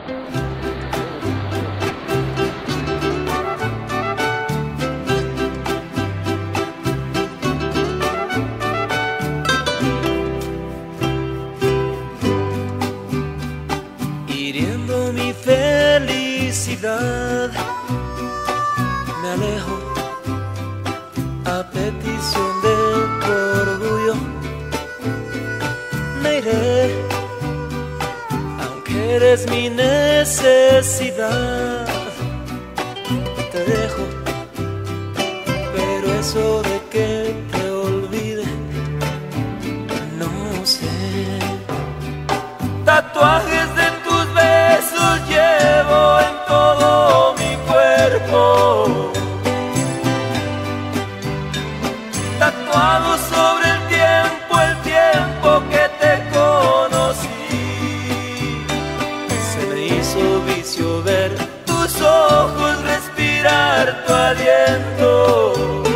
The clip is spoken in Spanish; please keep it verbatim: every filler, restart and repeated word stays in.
Hiriendo mi felicidad, me alejo a petición de tu orgullo. Me iré, aunque eres mi necesidad. Te dejo, pero eso de que te olvide, no sé. Tatuajes de tus besos llevo en todo mi cuerpo, tatuado sobre el tiempo, el tiempo que te conocí. Se me hizo vicio ver tus ojos, respirar tu aliento.